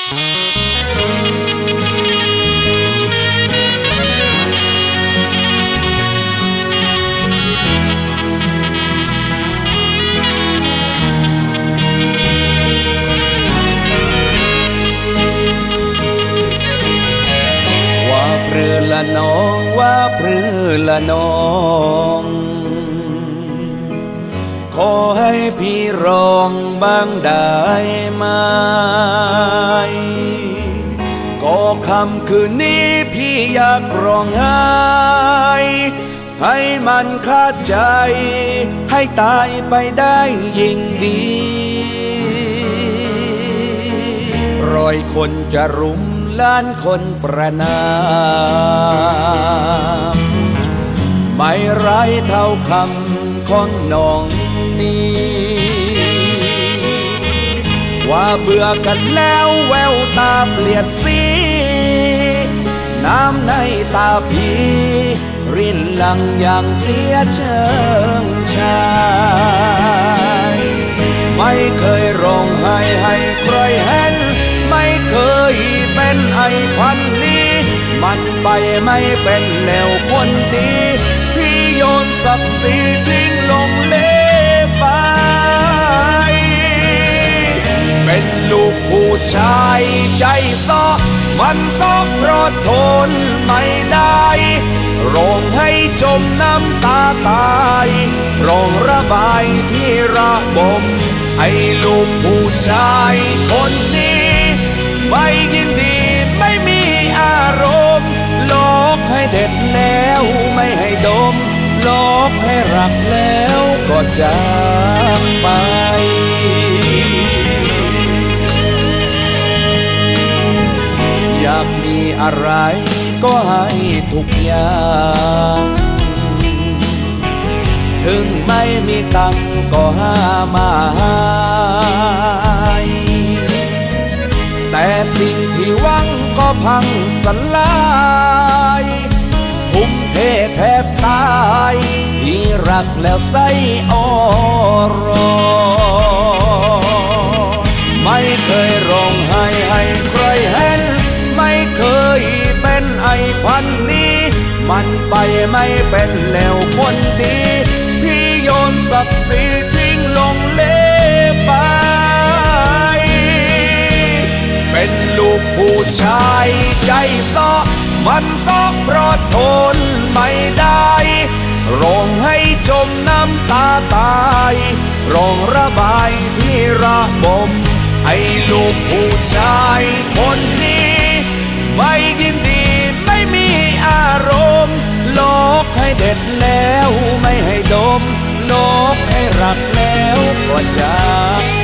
พรือละน้องว่าพรือละน้องขอให้พี่ร้องบ้างได้ไหมก็คำคืนนี้พี่อยากร้องไห้ให้มันขาดใจให้ตายไปได้ยิ่งดี100 คนจะรุมล้านคนประนามไม่ร้ายเท่าคำของน้องนี้ว่าเบื่อกันแล้วแววตาเปลี่ยนสีน้ำในตาพี่รินหลังอย่างเสียเชิงชายไม่เคยร้องไห้ให้ใครเห็นไม่เคยเป็นไอ้พันนี้มันไปไม่เป็นแล้วคนดีที่โยนศักดิ์ศรีทิ้งลงเลไปเป็นลูกผู้ชายใจซ้อมันซ้อเพราะทนไม่ได้ร้องให้จมน้ำตาตายร้องระบายที่ระบมไอ้ลูกผู้ชายคนนี้ไม่ยินดีไม่มีอารมณ์โลกให้เด็ดแล้วไม่ให้ดมโลกให้รักแล้วก็จากไปอยากมีอะไรก็ให้ทุกอย่างถึงไม่มีตังค์ก็หามาให้แต่สิ่งที่หวังก็พังสลายทุ่มเทแทบตายที่รักแล้วไส้อ่อรอไม่เคยร้องไห้ให้ใครเห็นไม่เคยเป็นไอ้พันนี้มันไปไม่เป็นแล้วคนดีที่โยนศักดิ์ศรีทิ้งลงเลไปเป็นลูกผู้ชายใจซ้อมันซ้อเพราะทนไม่ได้ร้องให้จมน้ำตาตายร้องระบายที่ระบมให้ลูกผู้ชายคนนี้ไม่ยินดีไม่มีอารมณ์โลกให้เด็ดแล้วไม่ให้ดมโลกให้รักแล้วก็จากไป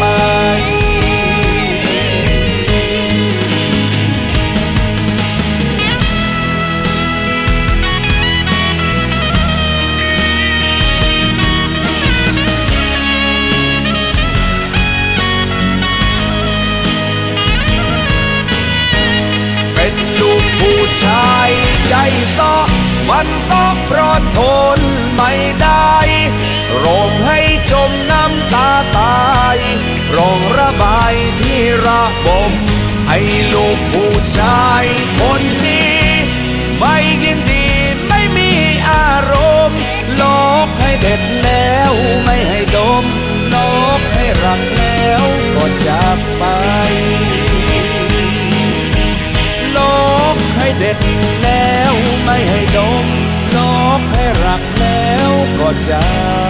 เป็นลูกผู้ชายใจซ้อมันซ้อเพราะทนไม่ได้ร้องให้จมน้ำตาตายร้องระบายที่ระบมให้ลูกผู้ชายคนนี้ไม่ยินดีไม่มีอารมณ์โลกให้เด็ดแล้วไม่ให้ดมโลกให้รักแล้วก็จากไปโลกให้เด็ดแล้วไม่ให้ดมโลกให้รักแล้วก็จาก